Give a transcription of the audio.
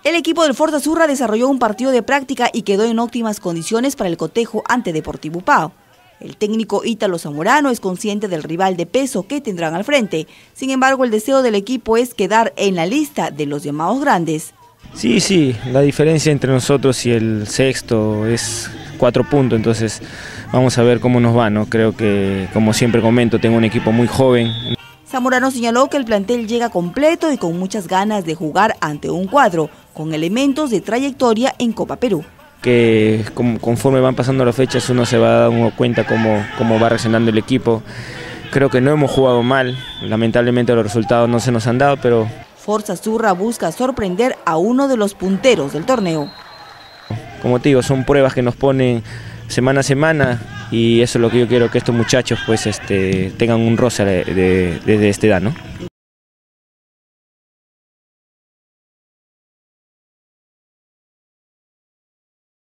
El equipo del Forza Azzurra desarrolló un partido de práctica y quedó en óptimas condiciones para el cotejo ante Deportivo Pau. El técnico Ítalo Zamorano es consciente del rival de peso que tendrán al frente. Sin embargo, el deseo del equipo es quedar en la lista de los llamados grandes. Sí, la diferencia entre nosotros y el sexto es 4 puntos, entonces vamos a ver cómo nos va, ¿no? Creo que, como siempre comento, tengo un equipo muy joven. Zamorano señaló que el plantel llega completo y con muchas ganas de jugar ante un cuadro, con elementos de trayectoria en Copa Perú. Que conforme van pasando las fechas uno se va dando cuenta cómo va reaccionando el equipo. Creo que no hemos jugado mal, lamentablemente los resultados no se nos han dado, pero... Forza Azzurra busca sorprender a uno de los punteros del torneo. Como te digo, son pruebas que nos ponen semana a semana y eso es lo que yo quiero, que estos muchachos pues tengan un roce desde esta edad, ¿no?